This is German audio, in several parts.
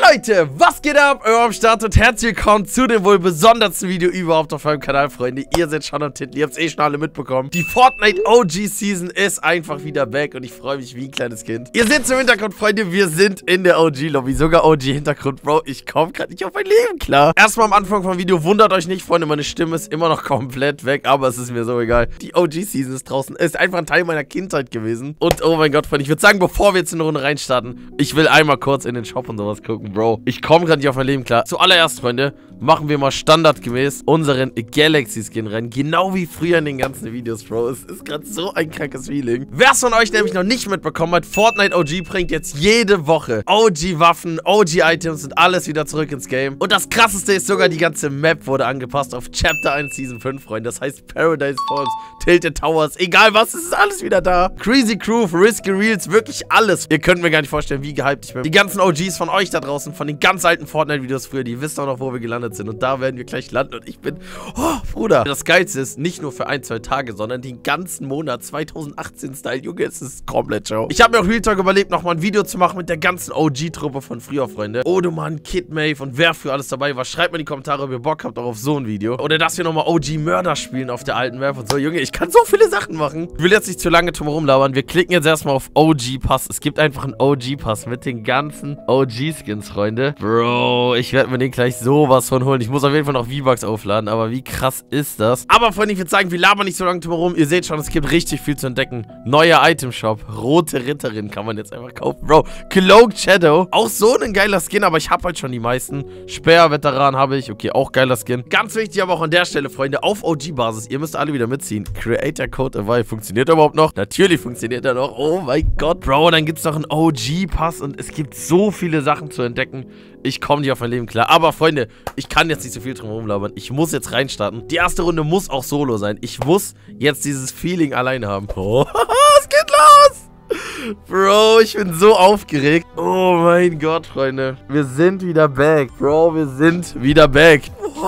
Leute, was geht ab? Euer am Start und herzlich willkommen zu dem wohl besondersten Video überhaupt auf meinem Kanal, Freunde. Ihr seid schon am Titel, ihr habt es eh schon alle mitbekommen. Die Fortnite OG Season ist einfach wieder back und ich freue mich wie ein kleines Kind. Ihr seht im Hintergrund, Freunde, wir sind in der OG-Lobby, sogar OG-Hintergrund, Bro. Ich komme gerade nicht auf mein Leben klar. Erstmal am Anfang vom Video, wundert euch nicht, Freunde, meine Stimme ist immer noch komplett weg, aber es ist mir so egal. Die OG Season ist draußen, ist einfach ein Teil meiner Kindheit gewesen. Und oh mein Gott, Freunde, ich würde sagen, bevor wir jetzt in eine Runde reinstarten, ich will einmal kurz in den Shop und sowas gucken, Bro. Ich komme gerade nicht auf mein Leben klar. Zuallererst, Freunde, machen wir mal standardgemäß unseren Galaxy-Skin rein. Genau wie früher in den ganzen Videos, Bro. Es ist gerade so ein krankes Feeling. Wer es von euch nämlich noch nicht mitbekommen hat, Fortnite OG bringt jetzt jede Woche OG-Waffen, OG-Items und alles wieder zurück ins Game. Und das krasseste ist, sogar die ganze Map wurde angepasst auf Chapter 1 Season 5, Freunde. Das heißt Paradise Falls, Tilted Towers, egal was, es ist alles wieder da. Crazy Crew, Risky Reels, wirklich alles. Ihr könnt mir gar nicht vorstellen, wie gehypt ich bin. Die ganzen OGs von euch da draußen, von den ganz alten Fortnite-Videos früher, die wisst auch noch, wo wir gelandet sind. Und da werden wir gleich landen. Und ich bin, oh, Bruder. Das Geilste ist, nicht nur für 1, 2 Tage, sondern den ganzen Monat 2018-Style. Junge, es ist komplett show. Ich habe mir auch Real Talk überlegt, nochmal ein Video zu machen mit der ganzen OG-Truppe von früher, Freunde. Odoman, Kid Mave und wer für alles dabei war. Schreibt mir in die Kommentare, ob ihr Bock habt, auch auf so ein Video. Oder dass wir nochmal OG-Mörder spielen auf der alten Map und so. Junge, ich kann so viele Sachen machen. Ich will jetzt nicht zu lange drum herum labern. Wir klicken jetzt erstmal auf OG-Pass. Es gibt einfach einen OG-Pass mit den ganzen OG-Skins, Freunde. Bro, ich werde mir den gleich sowas von holen. Ich muss auf jeden Fall noch V-Bucks aufladen, aber wie krass ist das? Aber, Freunde, ich würde sagen, wir labern nicht so lange drum herum. Ihr seht schon, es gibt richtig viel zu entdecken. Neuer Item-Shop. Rote Ritterin kann man jetzt einfach kaufen. Bro, Cloaked Shadow. Auch so ein geiler Skin, aber ich habe halt schon die meisten. Speer-Veteran habe ich. Okay, auch geiler Skin. Ganz wichtig aber auch an der Stelle, Freunde, auf OG-Basis. Ihr müsst alle wieder mitziehen. Creator Code Avail. Funktioniert er überhaupt noch? Natürlich funktioniert er noch. Oh mein Gott, Bro. Dann gibt es noch einen OG-Pass und es gibt so viele Sachen zu entdecken. Ich komme nicht auf mein Leben klar. Aber, Freunde, ich kann jetzt nicht so viel drum rumlabern. Ich muss jetzt reinstarten. Die erste Runde muss auch solo sein. Ich muss jetzt dieses Feeling alleine haben. Oh, es geht los! Bro, ich bin so aufgeregt. Oh mein Gott, Freunde. Wir sind wieder back. Bro, wir sind wieder back.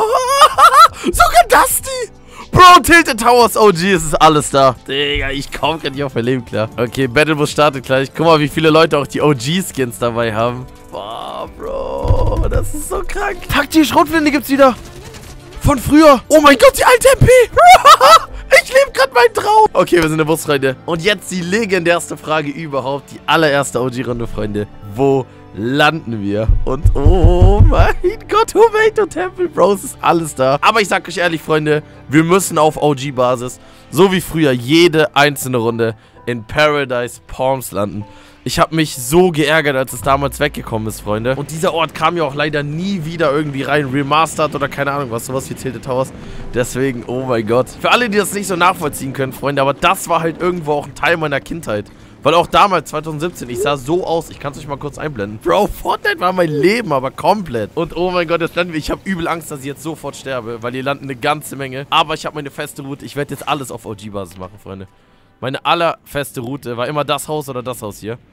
Sogar Dusty! Bro, Tilted Towers OG, es ist alles da. Digga, ich komme gar nicht auf mein Leben klar. Okay, Battlebus startet gleich. Guck mal, wie viele Leute auch die OG-Skins dabei haben. Boah, Bro, das ist so krank. Taktische Schrotflinte gibt's wieder. Von früher. Oh mein Gott, die alte MP. Ich lebe gerade meinen Traum. Okay, wir sind in der Bus, Freunde. Und jetzt die legendärste Frage überhaupt. Die allererste OG-Runde, Freunde. Wo landen wir? Und oh mein Gott, Tomato Temple, Bro, es ist alles da. Aber ich sag euch ehrlich, Freunde, wir müssen auf OG-Basis, so wie früher, jede einzelne Runde in Paradise Palms landen. Ich habe mich so geärgert, als es damals weggekommen ist, Freunde. Und dieser Ort kam ja auch leider nie wieder irgendwie rein, remastered oder keine Ahnung was, sowas wie Tilted Towers. Deswegen, oh mein Gott. Für alle, die das nicht so nachvollziehen können, Freunde, aber das war halt irgendwo auch ein Teil meiner Kindheit. Weil auch damals, 2017, ich sah so aus, ich kann es euch mal kurz einblenden. Bro, Fortnite war mein Leben, aber komplett. Und oh mein Gott, jetzt landen wir. Ich habe übel Angst, dass ich jetzt sofort sterbe, weil hier landen eine ganze Menge. Aber ich habe meine feste Route. Ich werde jetzt alles auf OG-Basis machen, Freunde. Meine allerfeste Route war immer das Haus oder das Haus hier.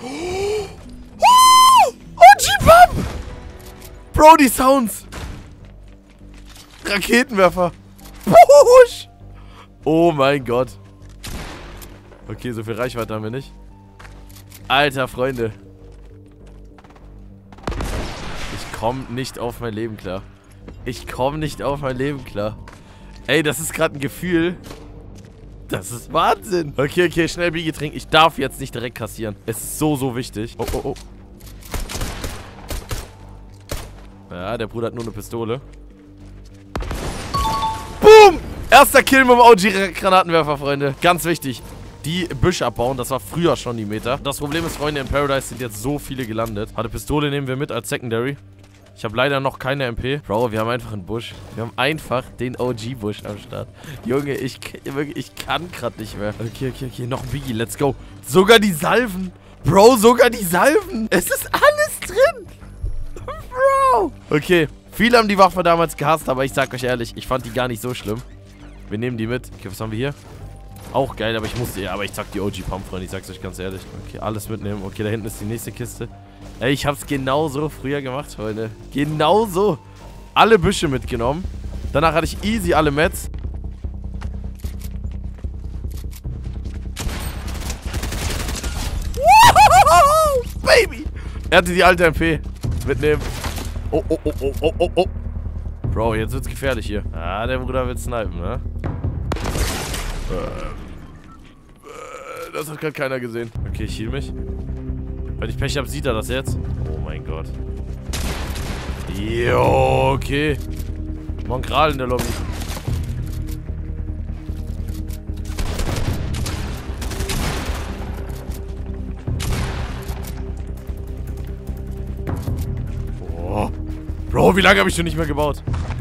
OG-Pump! Bro, die Sounds. Raketenwerfer. Push! Oh mein Gott. Okay, so viel Reichweite haben wir nicht. Alter, Freunde. Ich komme nicht auf mein Leben klar. Ich komme nicht auf mein Leben klar. Ey, das ist gerade ein Gefühl. Das ist Wahnsinn. Okay, okay, schnell Bier trinken. Ich darf jetzt nicht direkt kassieren. Es ist so, so wichtig. Oh, oh, oh. Ja, der Bruder hat nur eine Pistole. Boom! Erster Kill mit dem OG-Granatenwerfer, Freunde. Ganz wichtig. Die Büsche abbauen, das war früher schon die Meta. Das Problem ist, Freunde, in Paradise sind jetzt so viele gelandet. Warte, Pistole nehmen wir mit als Secondary. Ich habe leider noch keine MP. Bro, wir haben einfach einen Busch. Wir haben einfach den OG-Busch am Start. Junge, ich kann gerade nicht mehr. Okay, okay, okay, noch ein Biggie, let's go. Sogar die Salven. Bro, sogar die Salven. Es ist alles drin. Bro. Okay, viele haben die Waffe damals gehasst, aber ich sag euch ehrlich, ich fand die gar nicht so schlimm. Wir nehmen die mit. Okay, was haben wir hier? Auch geil, aber ich musste, ja, aber ich zack die OG-Pump, Freunde, ich sag's euch ganz ehrlich. Okay, alles mitnehmen. Okay, da hinten ist die nächste Kiste. Ey, ich hab's genauso früher gemacht, Freunde. Genauso. Alle Büsche mitgenommen. Danach hatte ich easy alle Mets. Baby! Er hatte die alte MP. Mitnehmen. Oh, oh, oh, oh, oh, oh, oh. Bro, jetzt wird's gefährlich hier. Ah, der Bruder wird snipen, ne? Das hat gerade keiner gesehen. Okay, ich heal mich. Wenn ich Pech habe, sieht er das jetzt. Oh mein Gott. Jo, okay. Monkral in der Lobby. Oh. Bro, wie lange habe ich schon nicht mehr gebaut?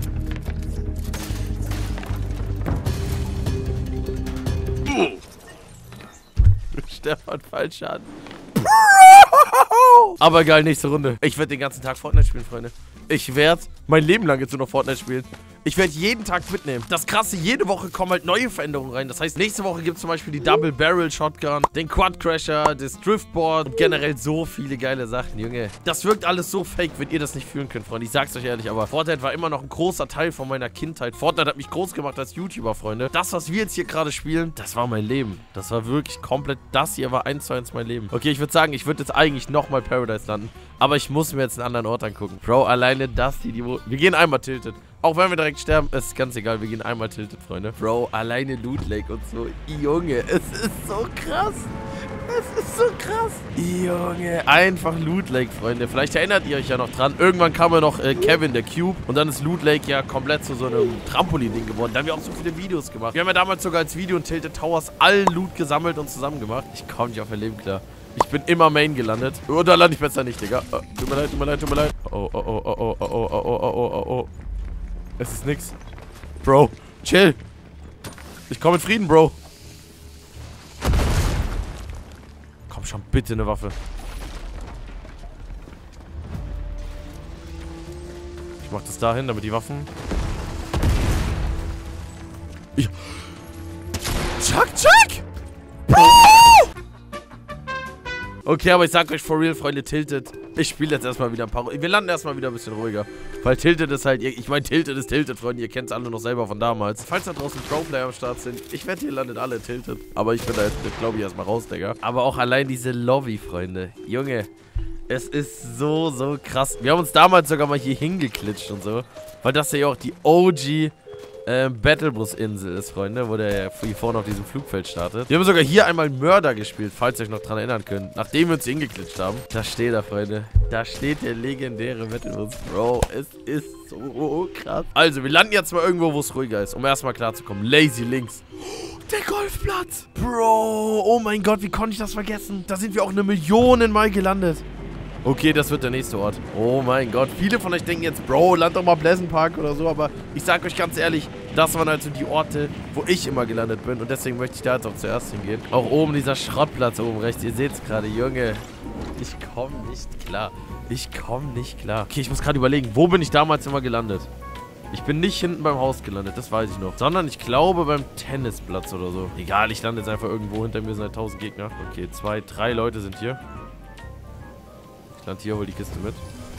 Stefan, Fallschaden. Aber geil, nächste Runde. Ich werde den ganzen Tag Fortnite spielen, Freunde. Ich werde mein Leben lang jetzt nur noch Fortnite spielen. Ich werde jeden Tag mitnehmen. Das Krasse, jede Woche kommen halt neue Veränderungen rein. Das heißt, nächste Woche gibt es zum Beispiel die Double Barrel Shotgun, den Quad Crasher, das Driftboard und generell so viele geile Sachen, Junge. Das wirkt alles so fake, wenn ihr das nicht fühlen könnt, Freunde. Ich sag's euch ehrlich, aber Fortnite war immer noch ein großer Teil von meiner Kindheit. Fortnite hat mich groß gemacht als YouTuber, Freunde. Das, was wir jetzt hier gerade spielen, das war mein Leben. Das war wirklich komplett, das hier war 1:1 mein Leben. Okay, ich würde sagen, ich würde jetzt eigentlich nochmal Paradise landen, aber ich muss mir jetzt einen anderen Ort angucken. Bro, alleine das hier, wir gehen einmal tilted. Auch wenn wir direkt sterben, ist ganz egal, wir gehen einmal tilted, Freunde. Bro, alleine Loot Lake und so. Junge, es ist so krass. Es ist so krass. Junge, einfach Loot Lake, Freunde. Vielleicht erinnert ihr euch ja noch dran. Irgendwann kam ja noch Kevin, der Cube. Und dann ist Loot Lake ja komplett zu so einem Trampolin-Ding geworden. Da haben wir auch so viele Videos gemacht. Wir haben ja damals sogar als Video in Tilted Towers allen Loot gesammelt und zusammen gemacht. Ich komme nicht auf mein Leben klar. Ich bin immer Main gelandet. Oh, da lande ich besser nicht, Digga. Oh, tut mir leid, tut mir leid, tut mir leid. Oh, oh, oh, oh, oh, oh, oh, oh, oh, oh, oh. Es ist nix. Bro, chill. Ich komme in Frieden, Bro. Komm schon, bitte eine Waffe. Ich mach das dahin, damit die Waffen... Chuck, Chuck! Okay, aber ich sag euch for real, Freunde, Tilted. Ich spiele jetzt erstmal wieder ein paar... Wir landen erstmal wieder ein bisschen ruhiger. Weil Tilted ist halt... Ich meine, Tilted ist Tilted, Freunde. Ihr kennt es alle noch selber von damals. Falls da draußen Pro-Player am Start sind, ich wette, ihr landet alle Tilted. Aber ich bin da jetzt, glaube ich, erstmal raus, Digga. Aber auch allein diese Lobby, Freunde. Junge, es ist so, so krass. Wir haben uns damals sogar mal hier hingeklitscht und so. Weil das ja auch die OG... Battlebus-Insel ist, Freunde, wo der hier vorne auf diesem Flugfeld startet. Wir haben sogar hier einmal Mörder gespielt, falls ihr euch noch dran erinnern könnt, nachdem wir uns hier hingeklitscht haben. Da steht er, Freunde. Da steht der legendäre Battlebus. Bro, es ist so krass. Also, wir landen jetzt mal irgendwo, wo es ruhiger ist, um erstmal klarzukommen. Lazy links. Der Golfplatz. Bro, oh mein Gott, wie konnte ich das vergessen? Da sind wir auch 1 Million Mal gelandet. Okay, das wird der nächste Ort. Oh mein Gott. Viele von euch denken jetzt, Bro, land doch mal Pleasant Park oder so. Aber ich sag euch ganz ehrlich, das waren also die Orte, wo ich immer gelandet bin. Und deswegen möchte ich da jetzt auch zuerst hingehen. Auch oben dieser Schrottplatz oben rechts. Ihr seht es gerade, Junge. Ich komme nicht klar. Ich komme nicht klar. Okay, ich muss gerade überlegen, wo bin ich damals immer gelandet? Ich bin nicht hinten beim Haus gelandet, das weiß ich noch. Sondern ich glaube beim Tennisplatz oder so. Egal, ich lande jetzt einfach irgendwo. Hinter mir sind halt 1000 Gegner. Okay, 2, 3 Leute sind hier. Ich lande hier, hol die Kiste mit.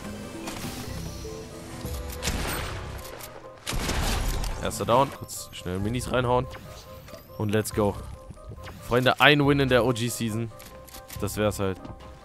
Erster Down. Kurz schnell Minis reinhauen. Und let's go. Freunde, ein Win in der OG-Season. Das wär's halt.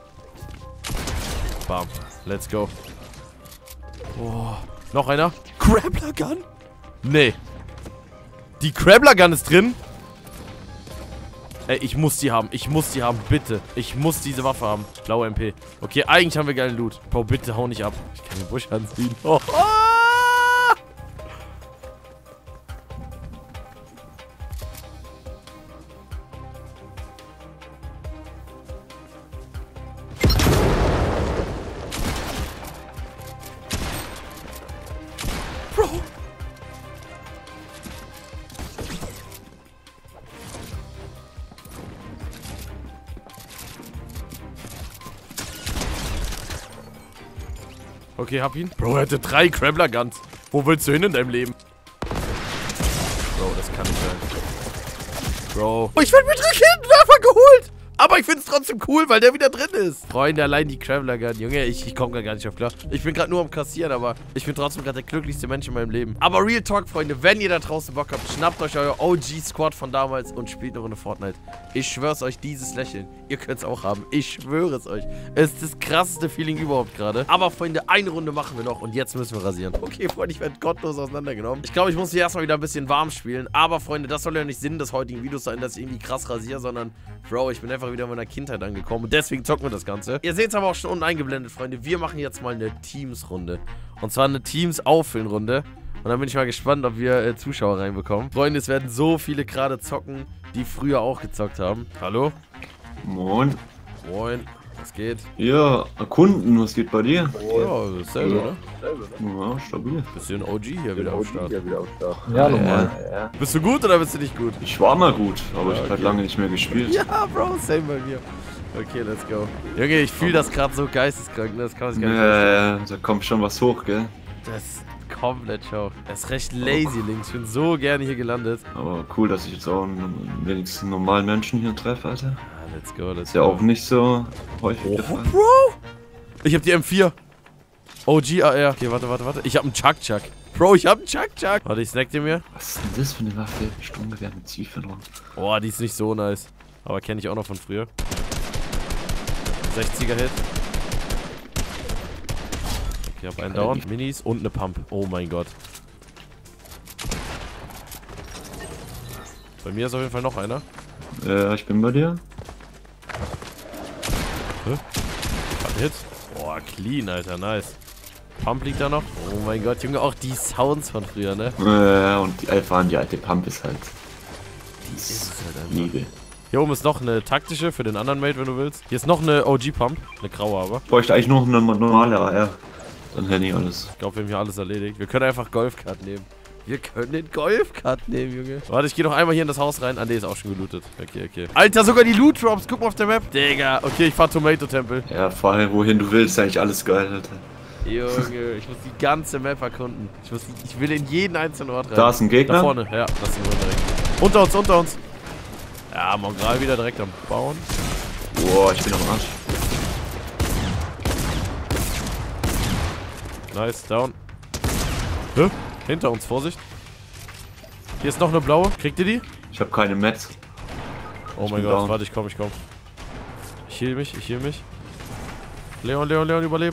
Bam. Let's go. Oh. Noch einer? Crabbler Gun? Nee. Die Crabbler Gun ist drin? Ey, ich muss die haben. Ich muss die haben, bitte. Ich muss diese Waffe haben. Blaue MP. Okay, eigentlich haben wir geilen Loot. Bro, bitte hau nicht ab. Ich kann den Busch anziehen. Oh. Bro. Okay, hab ihn. Bro, er hatte 3 Crabbler Guns. Wo willst du hin in deinem Leben? Bro, das kann nicht sein. Bro. Oh, ich werde mit Raketenwerfer geholt. Aber ich finde es trotzdem cool, weil der wieder drin ist. Freunde, allein die Traveler Gun. Junge, ich komme gar nicht auf klar. Ich bin gerade nur am Kassieren, aber ich bin trotzdem gerade der glücklichste Mensch in meinem Leben. Aber Real Talk, Freunde, wenn ihr da draußen Bock habt, schnappt euch euer OG-Squad von damals und spielt eine Runde Fortnite. Ich schwör's euch, dieses Lächeln. Ihr könnt's auch haben. Ich schwöre es euch. Es ist das krasseste Feeling überhaupt gerade. Aber, Freunde, eine Runde machen wir noch und jetzt müssen wir rasieren. Okay, Freunde, ich werde gottlos auseinandergenommen. Ich glaube, ich muss hier erstmal wieder ein bisschen warm spielen. Aber, Freunde, das soll ja nicht Sinn des heutigen Videos sein, dass ich irgendwie krass rasiere, sondern, Bro, ich bin einfach wieder in meiner Kindheit angekommen und deswegen zocken wir das Ganze. Ihr seht es aber auch schon unten eingeblendet, Freunde. Wir machen jetzt mal eine Teams-Runde. Und zwar eine Teams-Auffüllen-Runde. Und dann bin ich mal gespannt, ob wir Zuschauer reinbekommen. Freunde, es werden so viele gerade zocken, die früher auch gezockt haben. Hallo? Moin. Moin. Was geht? Ja, erkunden, was geht bei dir? Ja, dasselbe, ne? Ja, stabil. Bisschen OG hier wieder am Start. Ja, normal. Ja. Bist du gut oder bist du nicht gut? Ich war mal gut, aber ich habe halt okay. lange nicht mehr gespielt. Ja, Bro, same bei mir. Okay, let's go. Junge, ich fühle das gerade so geisteskrank, ne? Das kann man sich gar nicht vorstellen. Da kommt schon was hoch, gell? Das ist komplett schau. Er ist recht lazy, Links. Ich bin so gerne hier gelandet. Aber cool, dass ich jetzt auch wenigstens einen normalen Menschen hier treffe, Alter. Ah, let's go, let's Ist ja go. auch nicht so häufig der Oh, Fall. Bro! Ich hab die M4. OG AR. Okay, warte. Ich hab einen Chuck. Bro, ich hab einen Chuck. Warte, ich snack den mir. Was ist denn das für eine Waffe? Sturmgewehr mit Zielfernrohr. Boah, die ist nicht so nice. Aber kenne ich auch noch von früher. 60er Hit. Okay, hab einen down. Minis und eine Pump. Oh mein Gott. Bei mir ist auf jeden Fall noch einer. Ich bin bei dir. Hat einen Hit. Boah, clean, Alter. Nice. Pump liegt da noch. Oh mein Gott, Junge, auch die Sounds von früher, ne? Und vor allem die alte Pump ist halt. Die Ist ist es halt einfach. Liebe. Hier oben ist noch eine taktische für den anderen Mate, wenn du willst. Hier ist noch eine OG-Pump. Eine graue aber. Ich bräuchte eigentlich noch eine normale AR. Dann hätte ich alles. Ich glaube, wir haben hier alles erledigt. Wir können einfach Golfkart nehmen. Wir können den Golfkart nehmen, Junge. Warte, ich gehe noch einmal hier in das Haus rein. Ah, ne, ist auch schon gelootet. Okay. Alter, sogar die Loot-Drops. Guck mal auf der Map. Digga. Okay, ich fahr Tomato-Tempel. Ja, vor allem wohin du willst, ist eigentlich alles geil, Alter. Junge, ich muss die ganze Map erkunden. Ich will in jeden einzelnen Ort rein. Da ist ein Gegner. Da vorne, ja. Das sind wir direkt. Unter uns. Ja, Mongrel wieder direkt am Bauen. Boah, ich bin am Arsch. Nice, down. Hä? Hinter uns, Vorsicht. Hier ist noch eine blaue. Kriegt ihr die? Ich habe keine Mets. Oh Ich mein bin Gott, down. warte, ich komm. Ich heal mich. Leon, überlebt.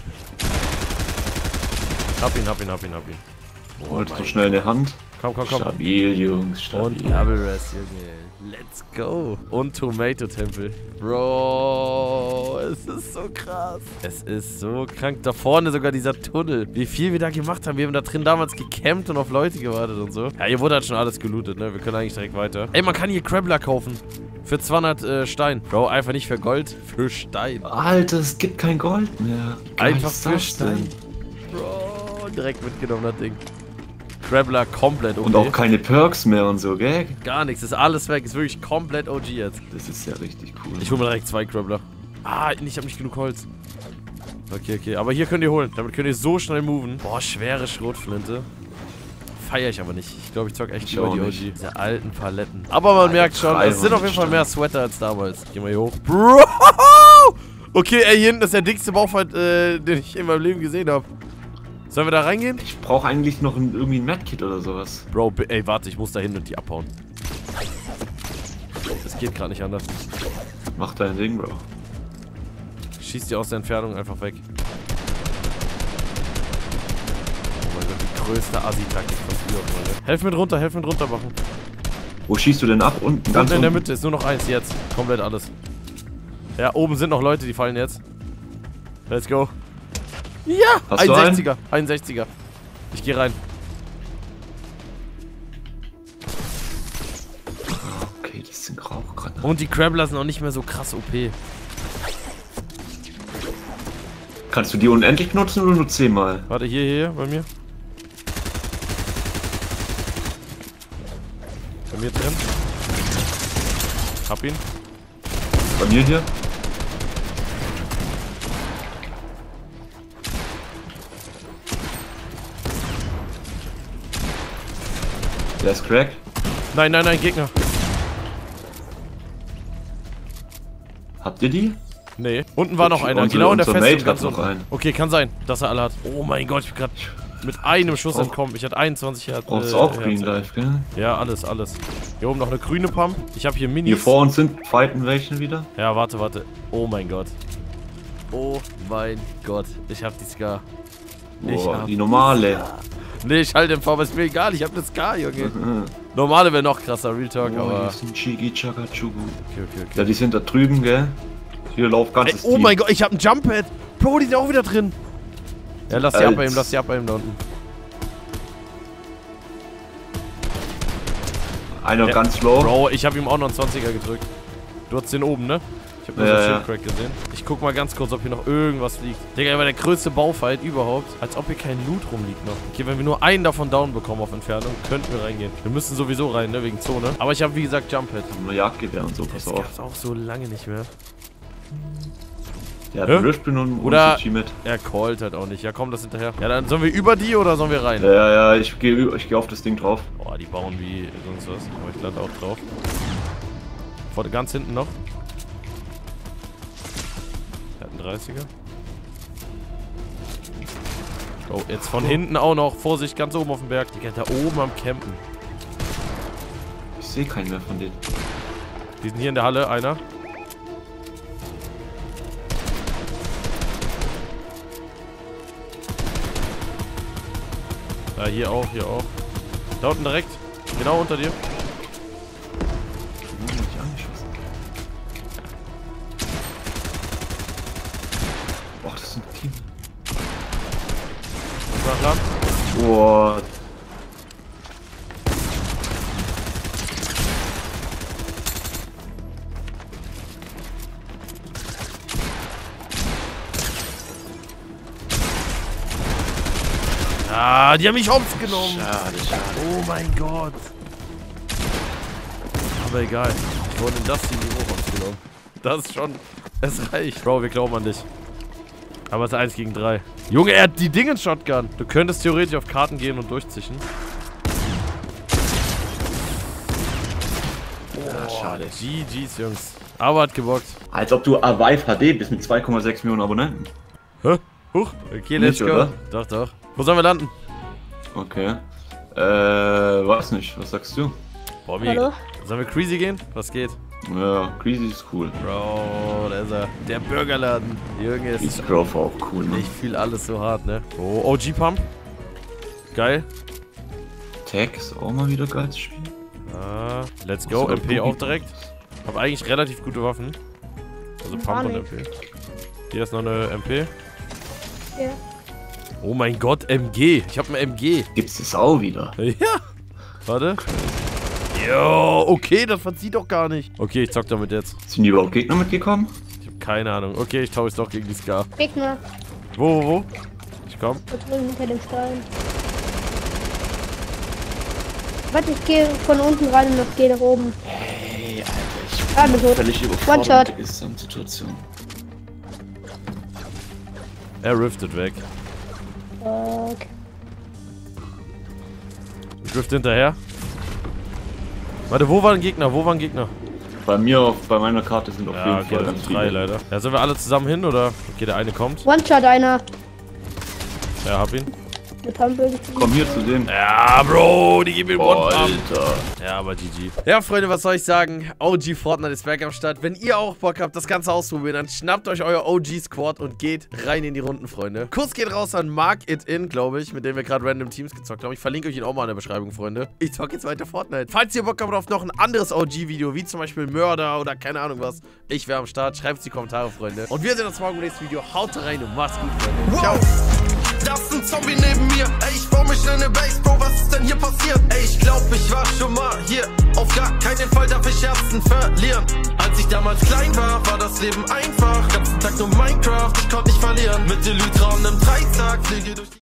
Hab ihn. Oh Wolltest du mein schnell eine Hand? Komm. Stabil, Jungs, stabil. Und Double Rest, Junge. Let's go. Und Tomato-Tempel. Bro, es ist so krass. Es ist so krank. Da vorne sogar dieser Tunnel. Wie viel wir da gemacht haben. Wir haben da drin damals gecampt und auf Leute gewartet und so. Ja, hier wurde halt schon alles gelootet, ne? Wir können eigentlich direkt weiter. Ey, man kann hier Crabbler kaufen. Für 200 Stein. Bro, einfach nicht für Gold, für Stein. Alter, es gibt kein Gold mehr. Wie geil Einfach ist für das Stein. denn? Bro, direkt mitgenommen, das Ding. Crabbler komplett OG. Und auch keine Perks mehr und so, gell? Gar nichts, ist alles weg. Ist wirklich komplett OG jetzt. Das ist ja richtig cool. Ich hole mir direkt 2 Crabbler. Ah, ich habe nicht genug Holz. Okay. Aber hier könnt ihr holen. Damit könnt ihr so schnell moven. Boah, schwere Schrotflinte. Feiere ich aber nicht. Ich glaube, ich zock echt Ich über auch die OG. nicht. Diese alten Paletten. Aber man merkt schon, es sind auf jeden Fall 300 mehr Sweater als damals. Geh mal hier hoch. Bro! Okay, ey, hier hinten ist der dickste Bauchfight, den ich in meinem Leben gesehen habe. Sollen wir da reingehen? Ich brauche eigentlich noch irgendwie ein Medkit oder sowas. Bro, ey, warte, ich muss da hin und die abhauen. Das geht gerade nicht anders. Mach dein Ding, Bro. Schieß die aus der Entfernung einfach weg. Oh mein Gott, die größte Assi-Taktik von früher, Freunde. Helf mit runter machen. Wo schießt du denn ab? Unten, ganz Und in der unten? Mitte ist nur noch eins jetzt. Komplett alles. Ja, oben sind noch Leute, die fallen jetzt. Let's go. Ja! Hast du 61er. 61er. Ich gehe rein. Okay, das sind Rauchgranaten. Und die Crabbler sind auch nicht mehr so krass OP. Kannst du die unendlich benutzen oder nur 10-mal? Warte, hier, bei mir. Bei mir drin. Hab ihn. Bei mir hier? Der ist crack. Nein, Gegner. Habt ihr die? Nee. Unten war noch einer, genau in der Festung. Ganz unten. Okay, kann sein, dass er alle hat. Oh mein Gott, ich bin gerade mit einem Schuss entkommen. Ich hatte 21 Herz. Brauchst du auch Green Life, gell? Ja, alles. Hier oben noch eine grüne Pump. Ich habe hier Minis. Hier vor uns sind fighten welche wieder. Ja, warte. Oh mein Gott. Oh mein Gott. Ich hab die Scar. Die normale. Nee, ich halte den vor, aber ist mir egal. Ich hab eine Scar, Junge. Normale wäre noch krasser, Real Talk, aber... Hier ist ein Chigi Chaka Chugu. Okay. Ja, die sind da drüben, gell? Hier lauf ganzes Team. Oh mein Gott, ich hab ein Jump Pad. Bro, die sind auch wieder drin. Ja, lass die ab bei ihm, da unten. Einer ganz low. Bro, ich hab ihm auch noch einen 20er gedrückt. Du hast den oben, ne? Ich hab nur so einen Shipcrack gesehen. Ich guck mal ganz kurz, ob hier noch irgendwas liegt. Digga, er war der größte Baufight überhaupt. Als ob hier kein Loot rumliegt noch. Okay, wenn wir nur einen davon down bekommen auf Entfernung, könnten wir reingehen. Wir müssen sowieso rein, ne? Wegen Zone. Aber ich habe wie gesagt Jump Pad. Nur Jagdgewehr und so, pass auf. Das gab's auch so lange nicht mehr. Der hat einen Riftpin und oder mit. Er callt halt auch nicht. Ja komm, das hinterher. Ja, dann sollen wir über die oder sollen wir rein? Ja, ich geh auf das Ding drauf. Boah, die bauen wie sonst was. Aber ich lande auch drauf. Ganz hinten noch. Er hat einen 30er. Oh, jetzt von hinten auch noch. Vorsicht, ganz oben auf dem Berg. Die geht da oben am Campen. Ich sehe keinen mehr von denen. Die sind hier in der Halle, einer. Ja, hier auch. Da unten direkt. Genau unter dir. Boah, das ist ein Team. Boah. Ah, die haben mich hops genommen. Schade. Oh mein Gott. Aber egal. Ich wurde in das Team hops genommen. Das ist schon... Es reicht. Bro, wir glauben an dich. Aber es ist 1 gegen 3. Junge, er hat die Dingens-Shotgun. Du könntest theoretisch auf Karten gehen und durchzischen. Ja, schade. GG's, Jungs. Aber hat gebockt. Als ob du Avive HD bist mit 2,6 Millionen Abonnenten. Hä? Huch. Okay, let's go. Oder? Doch. Wo sollen wir landen? Okay. Weiß nicht. Was sagst du? Bobby. Hallo? Sollen wir Crazy gehen? Was geht? Ja, Crazy ist cool. Bro, da ist er. Der Burgerladen. Junge, ist... Crazy Grove auch cool, ne? Ich fühle alles so hart, ne? Oh, OG Pump. Geil. Tag ist auch mal wieder geil zu spielen. Ah, let's go. MP auch direkt. Hab eigentlich relativ gute Waffen. Also Pump und MP. Hier ist noch eine MP. Ja. Oh mein Gott, MG. Ich hab ein MG. Gibt's das auch wieder? Ja. Warte. Jo, okay, das verzieht doch gar nicht. Okay, ich zock damit jetzt. Sind die überhaupt Gegner mitgekommen? Ich hab keine Ahnung. Okay, ich tausche doch gegen die Scar. Gegner. Wo? Ich komm. Da drüben hinter dem Stein. Warte, ich gehe von unten rein und gehe nach oben. Hey, Alter, ich bin völlig überfordert mit der Gesamtsituation. Er riftet weg. Okay. Ich rift hinterher. Warte, wo waren Gegner? Bei mir, bei meiner Karte sind auf jeden Fall ganz viele. Leider. Ja, sind wir alle zusammen hin, oder? Okay, der eine kommt. One-Shot einer. Ja, hab ihn. Komm hier zu denen. Ja, Bro, die geben mir Alter. Ja, aber GG. Ja, Freunde, was soll ich sagen? OG Fortnite ist back am Start. Wenn ihr auch Bock habt, das Ganze auszuprobieren, dann schnappt euch euer OG-Squad und geht rein in die Runden, Freunde. Kuss geht raus an Mark It In, glaube ich, mit dem wir gerade random Teams gezockt haben. Ich verlinke euch ihn auch mal in der Beschreibung, Freunde. Ich zocke jetzt weiter Fortnite. Falls ihr Bock habt auf noch ein anderes OG-Video, wie zum Beispiel Mörder oder keine Ahnung was, ich wäre am Start. Schreibt es in die Kommentare, Freunde. Und wir sehen uns morgen im nächsten Video. Haut rein und macht's gut, Freunde. Ciao. Das ist ein Zombie neben mir, ey, ich baue mich in eine Base, Bro, was ist denn hier passiert? Ey, ich glaub, ich war schon mal hier, auf gar keinen Fall darf ich Herzen verlieren. Als ich damals klein war das Leben einfach, ganzen Tag nur Minecraft, ich konnte nicht verlieren. Mit Elytra und einem Dreizack, fliege durch die...